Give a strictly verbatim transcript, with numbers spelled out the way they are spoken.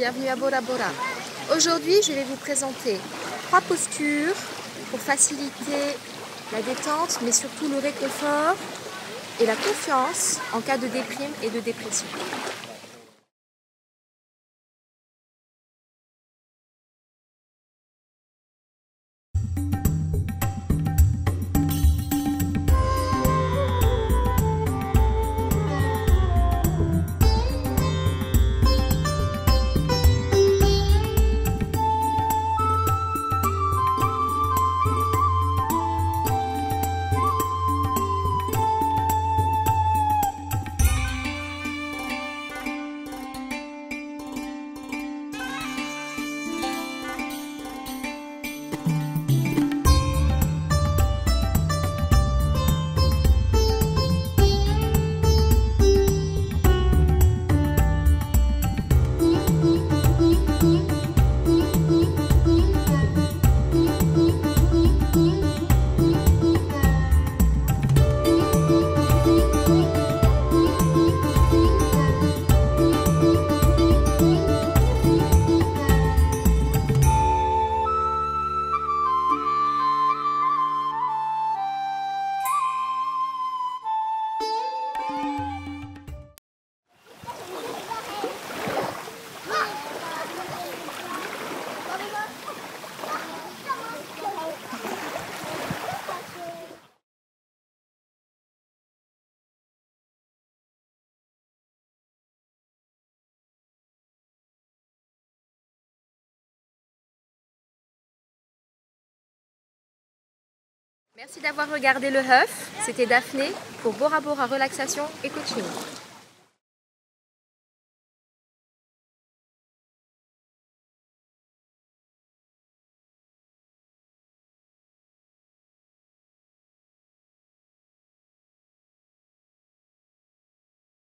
Bienvenue à Bora Bora. Aujourd'hui, je vais vous présenter trois postures pour faciliter la détente, mais surtout le réconfort et la confiance en cas de déprime et de dépression. Merci d'avoir regardé le Huff. C'était Daphné pour Bora Bora Relaxation et Coaching.